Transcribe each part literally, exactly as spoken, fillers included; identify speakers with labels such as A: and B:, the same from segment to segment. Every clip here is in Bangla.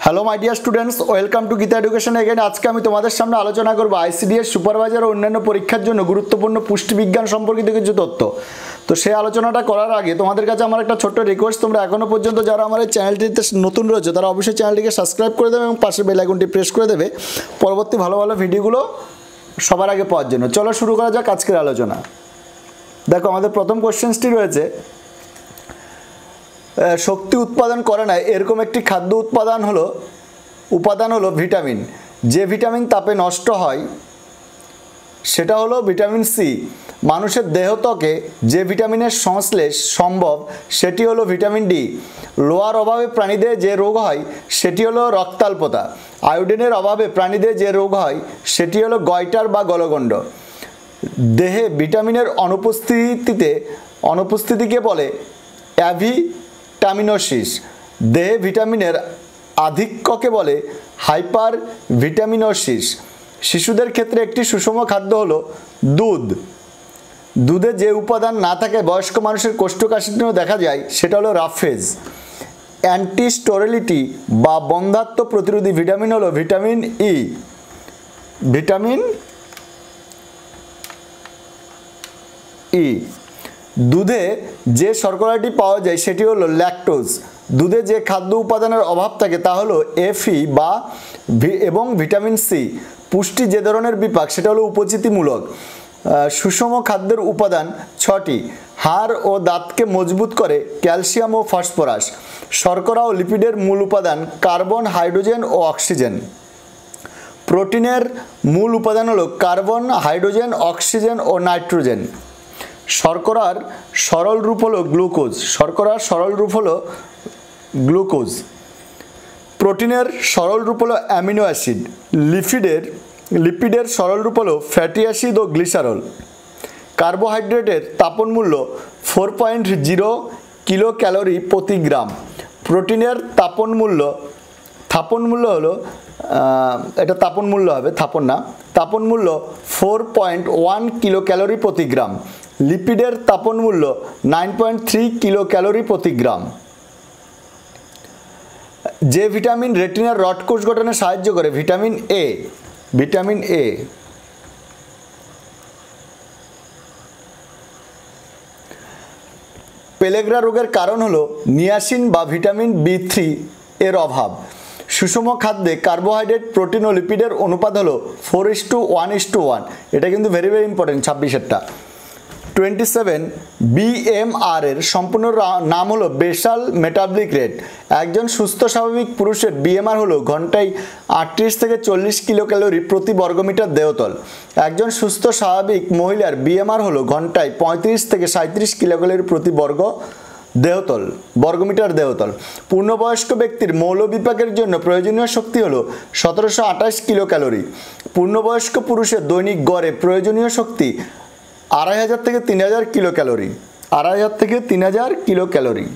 A: Hello my dear students, welcome to Gita education again. আজকে আমি তোমাদের সামনে আলোচনা করব আইসিডিএস সুপারভাইজার ও অন্যান্য পরীক্ষার জন্য গুরুত্বপূর্ণ পুষ্টিবিজ্ঞান সম্পর্কিত কিছু তথ্য। তো সেই আলোচনাটা করার আগে তোমাদের কাছে আমার একটা ছোট্ট রিকোয়েস্ট, তোমরা এখনও পর্যন্ত যারা আমার এই চ্যানেলটিতে নতুন রয়েছে তারা অবশ্যই চ্যানেলটিকে সাবস্ক্রাইব করে দেবে এবং পাশে বেল আইকনটি প্রেস করে দেবে পরবর্তী ভালো ভালো ভিডিওগুলো সবার আগে পাওয়ার জন্য। চলো শুরু করা যাক আজকের আলোচনা। দেখো, আমাদের প্রথম কোশ্চেন্সটি রয়েছে, শক্তি উৎপাদন করে না এরকম একটি খাদ্য উৎপাদন হলো উপাদান হলো ভিটামিন। যে ভিটামিন তাপে নষ্ট হয় সেটা হলো ভিটামিন সি। মানুষের দেহত্বকে যে ভিটামিনের সংশ্লেষ সম্ভব সেটি হলো ভিটামিন ডি। লোহার অভাবে প্রাণীদের যে রোগ হয় সেটি হলো রক্তাল্পতা। আয়োডিনের অভাবে প্রাণীদের যে রোগ হয় সেটি হলো গয়টার বা গলগণ্ড। দেহে ভিটামিনের অনুপস্থিতিতে অনুপস্থিতিকে বলে অ্যাভিটামিনোসিস। দেহে ভিটামিনের আধিক্যকে বলে হাইপার ভিটামিনোসিস। শিশুদের ক্ষেত্রে একটি সুষম খাদ্য হলো দুধ। দুধে যে উপাদান না থাকে বয়স্ক মানুষের কোষ্ঠকাঠিন্য দেখা যায় সেটা হলো রাফেজ। অ্যান্টিস্টোরেলিটি বা বন্ধ্যাত্ব প্রতিরোধী ভিটামিন হলো ভিটামিন ই। Vitamin E. দুধে যে শর্করাটি পাওয়া যায় সেটি হলো ল্যাকটোজ। দুধে যে খাদ্য উপাদানের অভাব থাকে তা হলো এফি বা এবং ভিটামিন সি। পুষ্টি যে ধরনের বিপাক সেটা হলো উপচিতিমূলক। সুষম খাদ্যের উপাদান ছটি। হাড় ও দাঁতকে মজবুত করে ক্যালসিয়াম ও ফসফরাস। শর্করা ও লিপিডের মূল উপাদান কার্বন, হাইড্রোজেন ও অক্সিজেন। প্রোটিনের মূল উপাদান হলো কার্বন, হাইড্রোজেন, অক্সিজেন ও নাইট্রোজেন। শর্করার সরল রূপ হলো গ্লুকোজ। শর্করার সরল রূপ হলো গ্লুকোজ। প্রোটিনের সরল রূপ হলো অ্যামিনো অ্যাসিড। লিপিডের লিপিডের সরল রূপ হলো ফ্যাটি অ্যাসিড ও গ্লিসারল। কার্বোহাইড্রেটের তাপন মূল্য four point zero kilo calorie প্রতি গ্রাম। প্রোটিনের তাপন মূল্য থাপন মূল্য হলো এটা তাপন মূল্য হবে থাপন না তাপন মূল্য four point one kilo calorie প্রতি গ্রাম। লিপিডের তাপন মূল্য nine point three kilo calorie প্রতি গ্রাম। যে ভিটামিন রেটিনার রড কোষ গঠনে সাহায্য করে ভিটামিন এ। Vitamin A. পেলেগ্রা রোগের কারণ হলো নিয়াসিন বা ভিটামিন বি থ্রি এর অভাব। সুষম খাদ্যে কার্বোহাইড্রেট, প্রোটিন ও লিপিডের অনুপাত হলো four is to one is to one. এটা কিন্তু ভেরি ভেরি ইম্পর্টেন্ট, ছাব্বিশেরটা। টোয়েন্টি সেভেন বিএমআর এর সম্পূর্ণ নাম হলো বেসাল মেটাবলিক রেট। একজন সুস্থ স্বাভাবিক পুরুষের বিএমআর হলো ঘন্টায় আটত্রিশ থেকে চল্লিশ কিলো ক্যালোরি প্রতি বর্গমিটার দেহতল। একজন সুস্থ স্বাভাবিক মহিলার বিএমআর হলো ঘন্টায় পঁয়ত্রিশ থেকে সাঁত্রিশ কিলো ক্যালোরি প্রতি বর্গ দেহতল বর্গমিটার দেহতল। পূর্ণবয়স্ক ব্যক্তির মৌল বিপাকের জন্য প্রয়োজনীয় শক্তি হলো সতেরোশো আঠাশ কিলো ক্যালোরি। পূর্ণবয়স্ক পুরুষের দৈনিক গড়ে প্রয়োজনীয় শক্তি আড়াই হাজার থেকে তিন হাজার কিলো ক্যালোরি। আড়াই হাজার থেকে তিন হাজার কিলো ক্যালোরি।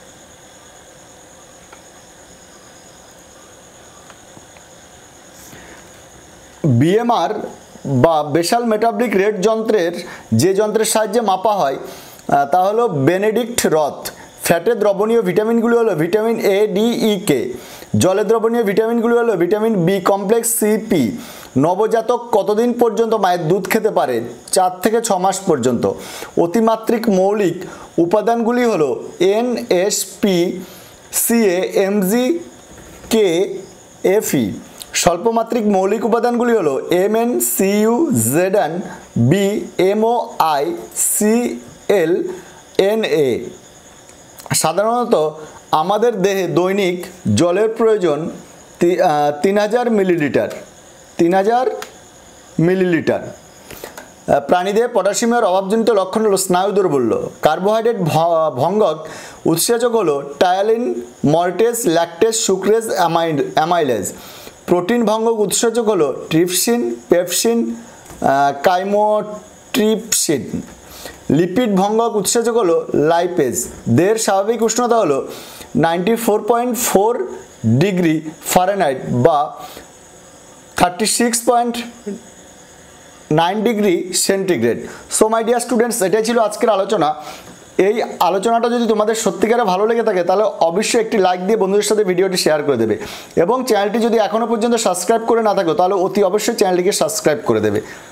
A: বিএমআর বা বেসাল মেটাবলিক রেট যন্ত্রের যে যন্ত্রের সাহায্যে মাপা হয় তা হলো বেনেডিক্ট রথ। ফ্যাটে দ্রবণীয় ভিটামিনগুলি হলো ভিটামিন এ, ডি, ই, কে। জলে দ্রবণীয় ভিটামিনগুলি হলো vitamin B complex, C, P. নবজাতক কতদিন পর্যন্ত মায়ের দুধ খেতে পারে? চার থেকে ছ মাস পর্যন্ত। অতিমাত্রিক মৌলিক উপাদানগুলি হলো N, S, P, CA, MG, K, FE. স্বল্পমাত্রিক মৌলিক উপাদানগুলি হলো MN, CU, ZN, B, MO, I, C, L, N, A. সাধারণত আমাদের দেহে দৈনিক জলের প্রয়োজন তিন হাজার মিলিলিটার তিন হাজার মিলিলিটার। প্রাণীদেহে পটাশিয়ামের অভাবজনিত লক্ষণ হলো স্নায়ু দুর্বল্য। কার্বোহাইড্রেট ভঙ্গক উৎসেচক হলো ptyalin, maltase, lactase, sucrase, amylase. Protein ভঙ্গক উৎসেচক হলো ট্রিপসিন, পেপসিন, কাইমোট্রিপসিন। লিপিড ভঙ্গক উৎসেচক হলো লাইপেজ। দেহের স্বাভাবিক উষ্ণতা হলো ninety four point four degree Fahrenheit বা thirty six point nine degree centigrade. So my dear students, এটাই ছিল আজকের আলোচনা। এই আলোচনাটা যদি তোমাদের সত্যিকারে ভালো লেগে থাকে তাহলে অবশ্যই একটি লাইক দিয়ে বন্ধুদের সাথে ভিডিওটি শেয়ার করে দেবে এবং চ্যানেলটি যদি এখনও পর্যন্ত সাবস্ক্রাইব করে না থাকো তাহলে অতি অবশ্যই চ্যানেলটিকে সাবস্ক্রাইব করে দেবে।